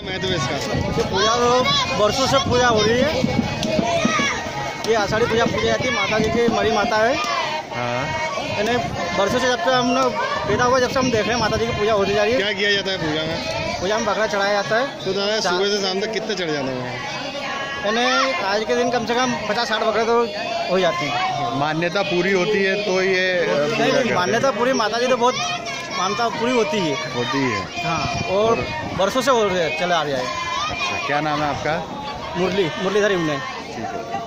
महत्व है इसका? ये पूजा तो वर्षों से पूजा हो रही है। ये आषाढ़ी पूजा पूजा जाती है, माता जी की मरी माता है। हाँ, यानी वर्षों से जब से हम लोग पैदा हुआ जब से हम देख रहे हैं माता जी की पूजा होती जा रही है। क्या किया जाता है पूजा में? पूजा में बकरा चढ़ाया जाता है। तो दादा सुबह से शाम तक कितने चढ़ जाते हैं? यानी आज के दिन कम से कम 50-60 बकरे तो हो जाते हैं। मान्यता पूरी होती है तो ये नहीं, मान्यता पूरी, माता जी तो बहुत मानता पूरी होती है। हाँ, और वर्षों से हो रही है, चला आ रहा है। अच्छा, क्या नाम है आपका? मुरलीधर इमने। ठीक है।